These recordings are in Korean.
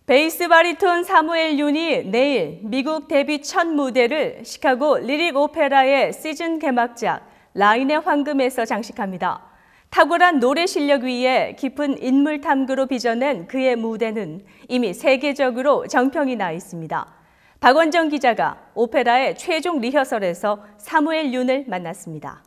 베이스 바리톤 사무엘 윤이 내일 미국 데뷔 첫 무대를 시카고 리릭 오페라의 시즌 개막작 라인의 황금에서 장식합니다. 탁월한 노래 실력 위에 깊은 인물 탐구로 빚어낸 그의 무대는 이미 세계적으로 정평이 나 있습니다. 박원정 기자가 오페라의 최종 리허설에서 사무엘 윤을 만났습니다.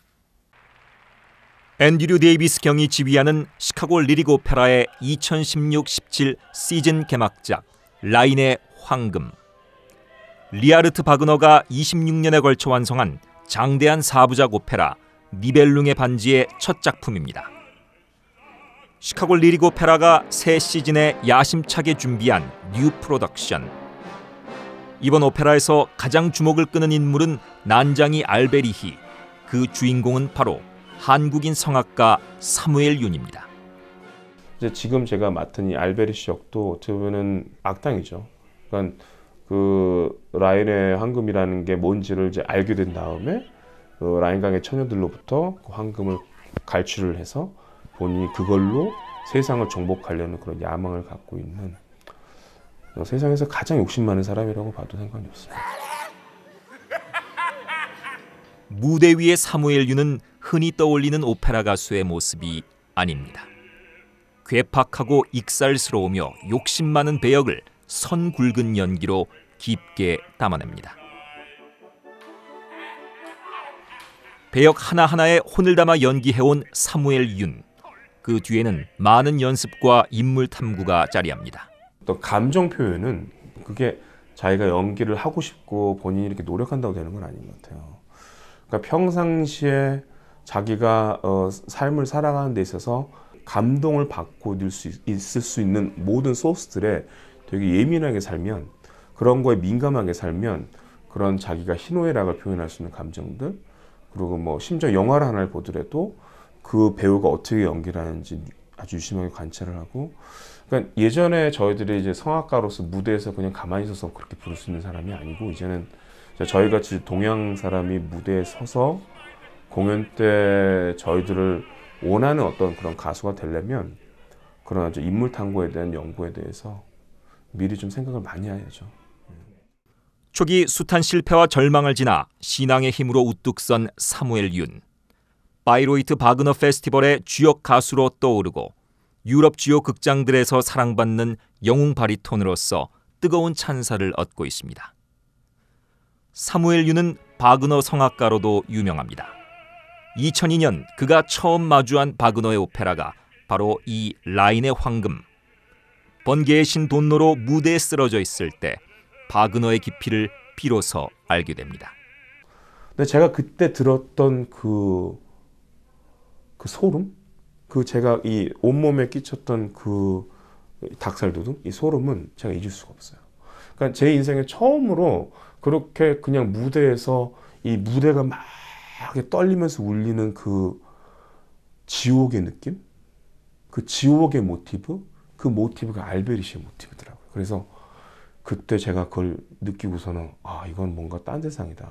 앤드류 데이비스 경이 지휘하는 시카고 리릭 오페라의 2016-17 시즌 개막작 라인의 황금. 리하르트 바그너가 26년에 걸쳐 완성한 장대한 4부작 오페라 니벨룽의 반지의 첫 작품입니다. 시카고 리릭 오페라가 새 시즌에 야심차게 준비한 뉴 프로덕션. 이번 오페라에서 가장 주목을 끄는 인물은 난장이 알베리히, 그 주인공은 바로 한국인 성악가 사무엘 윤입니다. 이제 지금 제가 맡은 이 알베리시 역도 어떻게 보면은 악당이죠. 그러니까 그 라인의 황금이라는 게 뭔지를 이제 알게 된 다음에 그 라인강의 처녀들로부터 그 황금을 갈취를 해서 본인이 그걸로 세상을 정복하려는 그런 야망을 갖고 있는 세상에서 가장 욕심 많은 사람이라고 봐도 상관이 없습니다. 무대 위의 사무엘 윤은 흔히 떠올리는 오페라 가수의 모습이 아닙니다. 괴팍하고 익살스러우며 욕심 많은 배역을 선 굵은 연기로 깊게 담아냅니다. 배역 하나하나에 혼을 담아 연기해온 사무엘 윤. 그 뒤에는 많은 연습과 인물 탐구가 자리합니다. 또 감정 표현은 그게 자기가 연기를 하고 싶고 본인이 이렇게 노력한다고 되는 건 아닌 것 같아요. 그러니까 평상시에 자기가 삶을 살아가는 데 있어서 감동을 받고 있을 수 있는 모든 소스들에 되게 예민하게 살면, 그런 거에 민감하게 살면 그런 자기가 희노애락을 표현할 수 있는 감정들, 그리고 뭐 심지어 영화를 하나를 보더라도 그 배우가 어떻게 연기를 하는지 아주 유심하게 관찰을 하고, 그러니까 예전에 저희들이 이제 성악가로서 무대에서 그냥 가만히 있어서 그렇게 부를 수 있는 사람이 아니고, 이제는 저희같이 동양 사람이 무대에 서서 공연 때 저희들을 원하는 어떤 그런 가수가 되려면 그런 아주 인물 탐구에 대한 연구에 대해서 미리 좀 생각을 많이 해야죠. 초기 숱한 실패와 절망을 지나 신앙의 힘으로 우뚝 선 사무엘 윤. 바이로이트 바그너 페스티벌의 주역 가수로 떠오르고 유럽 주요 극장들에서 사랑받는 영웅 바리톤으로서 뜨거운 찬사를 얻고 있습니다. 사무엘 윤은 바그너 성악가로도 유명합니다. 2002년 그가 처음 마주한 바그너의 오페라가 바로 이 라인의 황금. 번개의 신 돈노로 무대에 쓰러져 있을 때 바그너의 깊이를 비로소 알게 됩니다. 근데 제가 그때 들었던 그 소름? 그 제가 이 온몸에 끼쳤던 그 닭살도둑? 이 소름은 제가 잊을 수가 없어요. 그러니까 제 인생에 처음으로 그렇게 그냥 무대에서 이 무대가 막 떨리면서 울리는 그 지옥의 느낌? 그 지옥의 모티브? 그 모티브가 알베리시의 모티브더라고요. 그래서 그때 제가 그걸 느끼고서는 아, 이건 뭔가 딴 세상이다.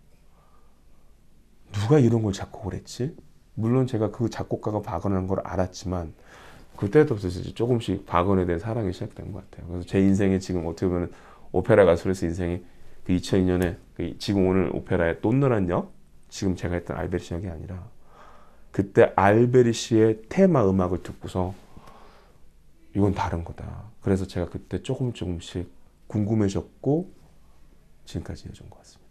누가 이런 걸 작곡을 했지? 물론 제가 그 작곡가가 바그너라는 걸 알았지만 그때부터 조금씩 바그너에 대한 사랑이 시작된 것 같아요. 그래서 제 인생에 지금 어떻게 보면 오페라 가수로서 인생이 그 2002년에 지금 오늘 오페라의 돈노란 역, 지금 제가 했던 알베리시 역이 아니라 그때 알베리시의 테마 음악을 듣고서 이건 다른 거다. 그래서 제가 그때 조금씩 궁금해졌고 지금까지 이어진 것 같습니다.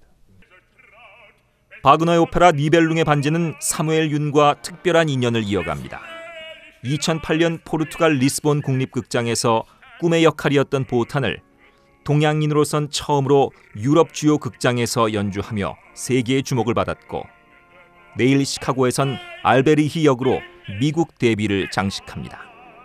바그너의 오페라 니벨룽의 반지는 사무엘 윤과 특별한 인연을 이어갑니다. 2008년 포르투갈 리스본 국립극장에서 꿈의 역할이었던 보탄을 동양인으로선 처음으로 유럽 주요 극장에서 연주하며 세계의 주목을 받았고, 내일 시카고에선 알베리히 역으로 미국 데뷔를 장식합니다.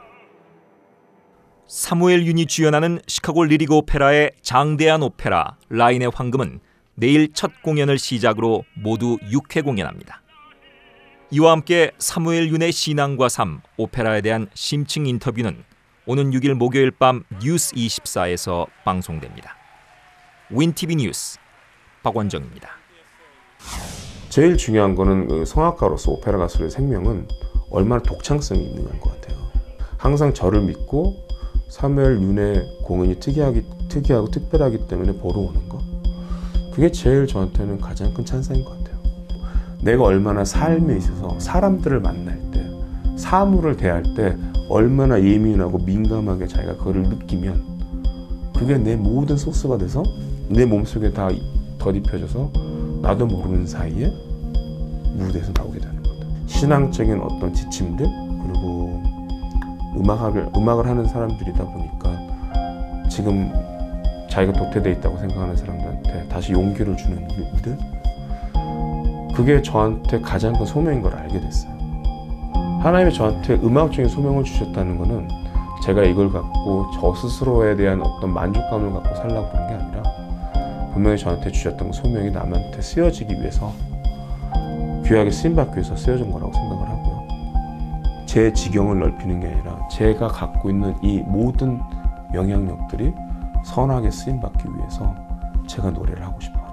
사무엘 윤이 주연하는 시카고 리릭 오페라의 장대한 오페라 라인의 황금은 내일 첫 공연을 시작으로 모두 6회 공연합니다. 이와 함께 사무엘 윤의 신앙과 삶, 오페라에 대한 심층 인터뷰는 오는 6일 목요일 밤 뉴스 24에서 방송됩니다. 윈티비 뉴스 박원정입니다. 제일 중요한 거는 성악가로서 오페라 가수의 생명은 얼마나 독창성이 있느냐인 것 같아요. 항상 저를 믿고 사무엘 윤의 공연이 특이하고 특별하기 때문에 보러 오는 거. 그게 제일 저한테는 가장 큰 찬사인 것 같아요. 내가 얼마나 삶에 있어서 사람들을 만날 때, 사물을 대할 때 얼마나 예민하고 민감하게 자기가 그걸 느끼면 그게 내 모든 소스가 돼서 내 몸속에 다 덧입혀져서 나도 모르는 사이에 무대에서 나오게 되는 거다. 신앙적인 어떤 지침들 그리고 음악을 하는 사람들이다 보니까 지금 자기가 도태되어 있다고 생각하는 사람들한테 다시 용기를 주는 일들, 그게 저한테 가장 큰 소명인 걸 알게 됐어요. 하나님이 저한테 음악적인 소명을 주셨다는 거는 제가 이걸 갖고 저 스스로에 대한 어떤 만족감을 갖고 살라고 그런 게 아니라 분명히 저한테 주셨던 소명이 남한테 쓰여지기 위해서 귀하게 쓰임받기 위해서 쓰여진 거라고 생각을 하고요. 제 지경을 넓히는 게 아니라 제가 갖고 있는 이 모든 영향력들이 선하게 쓰임받기 위해서 제가 노래를 하고 싶어요.